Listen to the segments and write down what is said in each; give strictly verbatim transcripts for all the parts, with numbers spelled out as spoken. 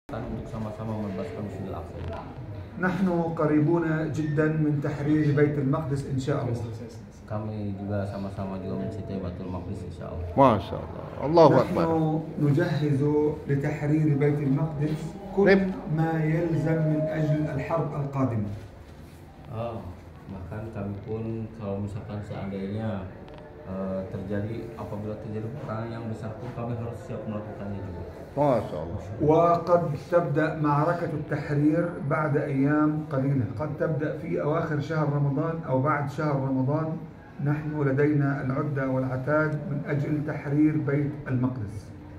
untuk sama-sama membebaskan Masjidil Aqsa. نحن قريبون جدا من تحرير بيت المقدس إن شاء الله. Kami juga sama-sama juga mencintai Baitul Maqdis insya Allah. Masya Allah. Allahu Akbar. نحن نجهز لتحرير بيت المقدس كل ما يلزم من أجل الحرب القادمة. Oh, bahkan kami pun kalau misalkan seandainya uh, terjadi apabila terjadi peperangan yang besar pun kami harus siap melakukannya juga. Masya Allah. وقد تبدأ معركة التحرير بعد أيام قليلة، قد تبدأ في أواخر شهر رمضان أو بعد شهر رمضان. نحن لدينا العدة والعتاد من أجل تحرير بيت المقدس.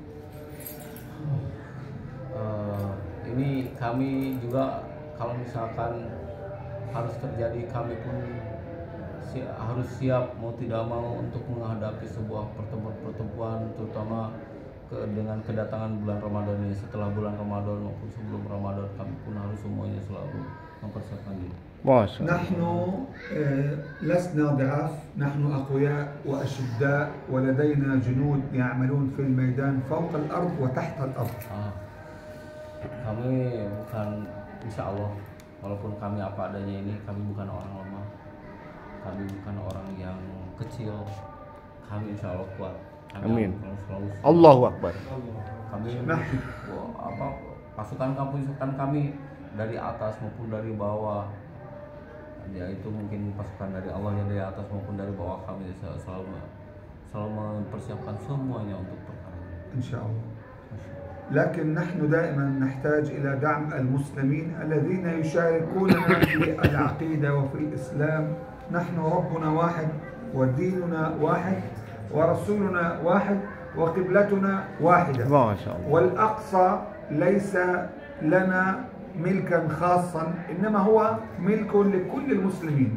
Uh, ini kami juga kalau misalkan harus terjadi, kami pun si harus siap mau tidak mau untuk menghadapi sebuah pertempuran-pertempuran, terutama ke, dengan kedatangan bulan Ramadan ini. Setelah bulan Ramadan maupun sebelum Ramadan, kami pun harus semuanya selalu mempersiapkan diri. نحن لسنا ضعاف، نحن أقوياء وأشداء ولدينا جنود يعملون في الميدان فوق الأرض وتحت الأرض. Ah, kami bukan, insya Allah, walaupun kami apa adanya ini, kami bukan orang lemah, kami bukan orang yang kecil, kami insya Allah kuat. Kami Amin. Selalu, Allahu Akbar. Kami apa pasukan kami pasukan kami dari atas maupun dari bawah, ya itu mungkin pasukan dari Allah yang dari atas maupun dari bawah, kami selalu selalu mempersiapkan semuanya untuk perkara ini. Insyaallah. لكن نحن دائما نحتاج إلى دعم المسلمين الذين يشاركوننا في العقيدة وفي الإسلام. نحن ربنا واحد وديننا واحد ورسولنا واحد وقبلتنا واحدة. ما شاء الله. والأقصى ليس لنا ملكا خاصا، إنما هو ملك لكل المسلمين.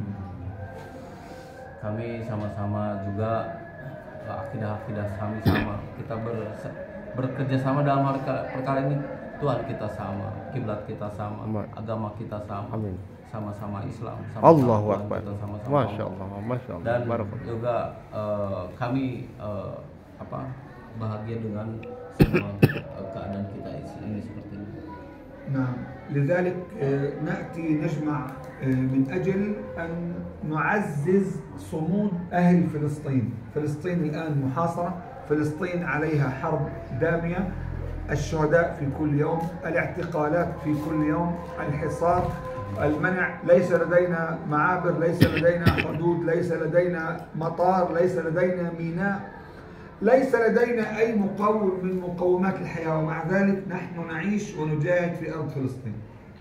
Kami sama-sama juga akidah-akidah kami sama, kita ber, bekerja sama dalam hal perkara ini. Tuhan kita sama, kiblat kita sama, agama kita sama, sama-sama Islam, sama-sama Allahu Akbar. Masya Allah, Masya Allah. Dan juga uh, kami uh, apa bahagia dengan semua uh, keadaan kita ini seperti ini. نعم، لذلك نأتي نجمع من أجل أن نعزز صمود أهل فلسطين. فلسطين الآن محاصرة، فلسطين عليها حرب دامية، الشهداء في كل يوم، الاعتقالات في كل يوم، الحصار، المنع، ليس لدينا معابر، ليس لدينا حدود، ليس لدينا مطار، ليس لدينا ميناء، ليس لدينا أي مقوم من مقومات الحياة، ومع ذلك نحن نعيش ونجاهد في أرض فلسطين.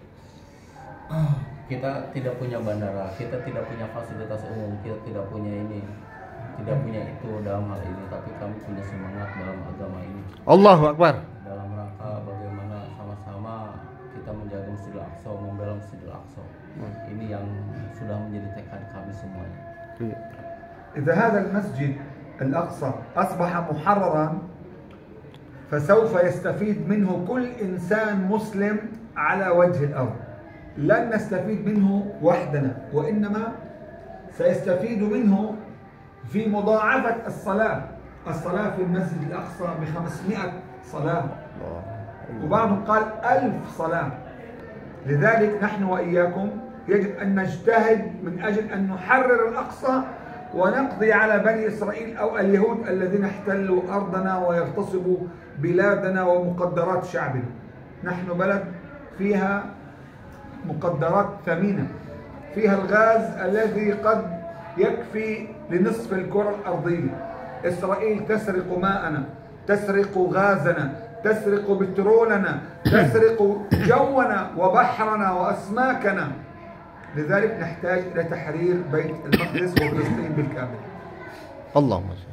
Kita tidak punya bandara, kita tidak punya fasilitas umum, kita tidak punya ini, tidak punya itu dalam hal ini, tapi kami punya semangat dalam agama ini. Allahu Akbar. Dalam rangka bagaimana sama-sama kita menjaga Masjidil Aqsa, membela Masjidil Aqsa. Ini yang sudah menjadi tekad kami semuanya. إذا هذا المسجد الأقصى أصبح محررا فسوف يستفيد منه كل إنسان مسلم على وجه الأرض. لن نستفيد منه وحدنا، وإنما سيستفيد منه في مضاعفة الصلاة. الصلاة في المسجد الأقصى بخمسمائة صلاة، وبعضهم قال ألف صلاة. لذلك نحن وإياكم يجب أن نجتهد من أجل أن نحرر الأقصى ونقضي على بني إسرائيل أو اليهود الذين احتلوا أرضنا ويغتصبوا بلادنا ومقدرات شعبنا. نحن بلد فيها مقدرات ثمينة، فيها الغاز الذي قد يكفي لنصف الكرة الأرضية. إسرائيل تسرق ماءنا، تسرق غازنا، تسرق بترولنا، تسرق جونا وبحرنا وأسماكنا. لذلك نحتاج إلى تحرير بيت المقدس وفلسطين بالكامل. اللهم